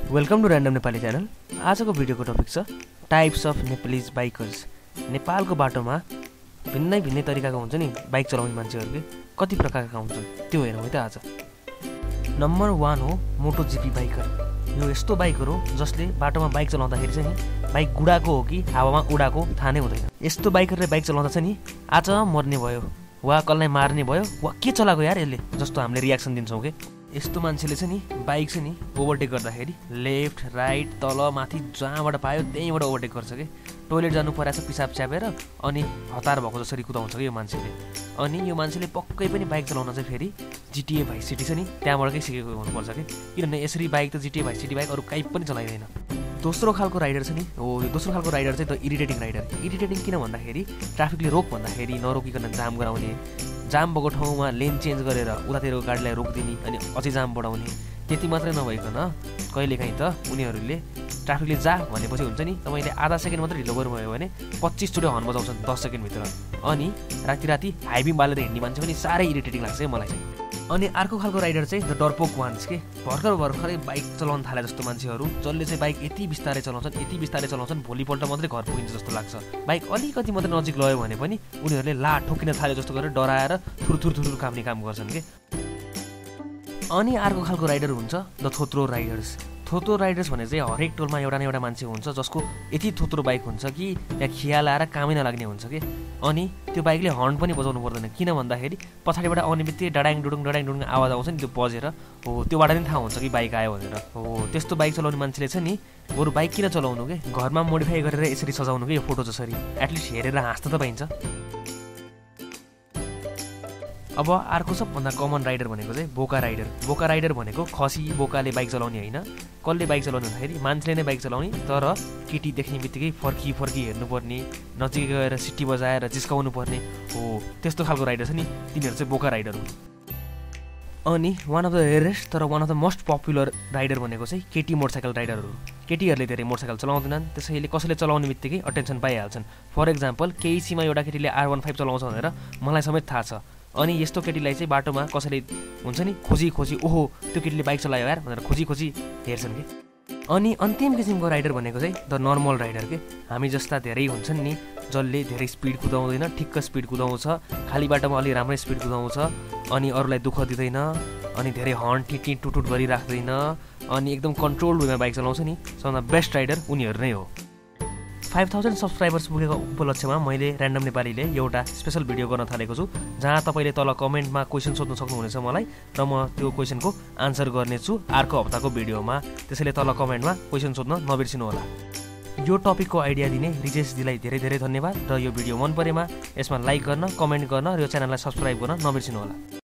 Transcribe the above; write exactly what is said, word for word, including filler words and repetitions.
Welcome to random Nepali channel. आजको भिडियोको topic छ टाइप्स अफ नेपालीज बाइकर्स। नेपालको बाटोमा भिन्नै भिन्नै तरिकाको हुन्छ नि बाइक चलाउने मान्छेहरुके, कति प्रकारका हुन्छन् त्यो हेरौँ है त आज। नम्बर वान हो मोटो जिपी बाइकर। यो यस्तो बाइकर हो जसले बाटोमा बाइक चलाउँदाखेरि चाहिँ नि बाइक गुडाको हो कि हावामा उडाको थाहा नै हुँदैन। यस्तो बाइकरले बाइक चलाउँदा चाहिँ नि आज मर्ने भयो वा कसलाई मार्ने भयो वा के चलाएको यार यसले जस्तो हामीले रियाक्सन दिन्छौँ के। यस्तो मान्छेले चाहिँ नि बाइक चाहिँ नि ओभरटेक गर्दाखेरि लेफ्ट राइट तल माथि जहाँबाट पायो त्यहीँबाट ओभरटेक गर्छ कि। टोइलेट जानु परेछ पिसाब च्यापेर अनि हतार भएको जसरी कुदाउँछ कि यो मान्छेले। अनि यो मान्छेले पक्कै पनि बाइक चलाउन चाहिँ फेरि जिटिए भाइस सिटी छ नि त्यहाँबाटकै सिकेको हुनुपर्छ कि, किनभने यसरी बाइक त जिटिए भाइस सिटी बाइक अरू कहीँ पनि चलाइँदैन। दोस्रो खालको राइडर छ नि हो यो दोस्रो खालको राइडर चाहिँ द इरिटेटिङ राइडर। इरिटेटिङ किन भन्दाखेरि ट्राफिकले रोक भन्दाखेरि नरोकिकन जाम गराउने, जाम भएको ठाउँमा लेन चेन्ज गरेर उतातिरको गाडीलाई रोकिदिने अनि अझै जाम बढाउने। त्यति मात्रै नभइकन कहिलेकाहीँ त उनीहरूले ट्राफिकले जा भनेपछि हुन्छ नि तपाईँले आधा सेकेन्ड मात्रै ढिलो गर्नुभयो भने पच्चिसचोटि हर्न बजाउँछन् दस सेकेन्डभित्र। अनि राति राति हाइबिम बालेर हिँड्ने मान्छे पनि साह्रै इरिटेटिङ लाग्छ मलाई चाहिँ। अनि अर्को खालको राइडर चाहिँ द डरपोक वान्स के। भर्खर भर्खरै बाइक चलाउन थाले जस्तो मान्छेहरू जसले चाहिँ बाइक यति बिस्तारै चलाउँछन् यति बिस्तारै चलाउँछन् भोलिपल्ट मात्रै घर पुगिन्छ जस्तो लाग्छ। बाइक अलिकति मात्रै नजिक लयो भने पनि उनीहरूले ला ठोकिन थाले जस्तो गरेर डराएर थुरथुर थुरथुर काम्ने काम गर्छन् के। अनि अर्को खालको राइडर हुन्छ द थोत्रो राइडर्स। थोत्रो राइडर्स भने चाहिँ हरेक टोलमा एउटा न एउटा मान्छे हुन्छ जसको यति थोत्रो बाइक हुन्छ कि त्यहाँ खिया लाएर कामै नलाग्ने हुन्छ कि। अनि त्यो बाइकले हर्न पनि बजाउनु पर्दैन, किन भन्दाखेरि पछाडिबाट आउने बित्तिकै डडाङ डुडुङ डडाङ डुडुङ आवाज आउँछ नि त्यो बजेर हो त्योबाट पनि थाहा हुन्छ कि बाइक आयो भनेर। हो त्यस्तो बाइक चलाउने मान्छेले चाहिँ नि बरु बाइक किन चलाउनु के, घरमा मोडिफाई गरेर यसरी सजाउनु कि यो फोटो जसरी एटलिस्ट हेरेर हाँस्न त पाइन्छ। अब अर्को सबभन्दा कमन राइडर भनेको चाहिँ बोका राइडर। बोका राइडर भनेको खसी बोकाले बाइक चलाउने होइन। कसले बाइक चलाउने भन्दाखेरि मान्छेले नै बाइक चलाउने, तर केटी देख्ने बित्तिकै फर्की फर्की हेर्नुपर्ने, नजिक गएर सिटी बजाएर जिस्काउनु पर्ने हो त्यस्तो खालको राइडर छ नि तिनीहरू चाहिँ बोका राइडर हो। अनि वान अफ द रेयरेस्ट तर one of the most popular rider भनेको चाहिँ केटी मोटरसाइकल राइडरहरू। केटीहरूले धेरै मोटरसाइकल चलाउँदैनन् त्यसैले कसैले चलाउने बित्तिकै अटेन्सन पाइहाल्छन्। फर इक्जाम्पल केहीसीमा एउटा केटीले आर वान फाइभ चलाउँछ भनेर मलाई समेत थाहा छ। अनि यस्तो केटीलाई चाहिँ बाटोमा कसैले हुन्छ नि खोजी खोजी ओहो त्यो केटीले बाइक चलायो यार भनेर खोजी खोजी हेर्छन् कि। अनि अन्तिम किसिमको राइडर भनेको चाहिँ द नर्मल राइडर के। हामी जस्ता धेरै हुन्छन् नि जसले धेरै स्पिड कुदाउँदैन, ठिक्क स्पिड कुदाउँछ, खाली बाटोमा अलि राम्रै स्पिड कुदाउँछ, अनि अरूलाई दुःख दिँदैन, अनि धेरै हर्न टिटी टुटुट गरिराख्दैन, अनि एकदम कन्ट्रोल वेमा बाइक चलाउँछ नि सबभन्दा बेस्ट राइडर उनीहरू नै हो। फाइभ थाउजन्ड सब्सक्राइबर्स पुगेको उपलक्ष्यमा मैले ऱ्यान्डम नेपालीले एउटा स्पेसल भिडियो गर्न थालेको छु जहाँ तपाईँले तल कमेन्टमा क्वेसन सोध्न सक्नुहुनेछ मलाई र म त्यो क्वेसनको आन्सर गर्नेछु अर्को हप्ताको भिडियोमा। त्यसैले तल कमेन्टमा क्वेसन सोध्न नबिर्सिनु होला। यो टपिकको आइडिया दिने रिजेश दिलाई धेरै धेरै धन्यवाद र यो भिडियो मन परेमा यसमा लाइक गर्न, कमेन्ट गर्न र यो च्यानललाई सब्सक्राइब गर्न नबिर्सिनु होला।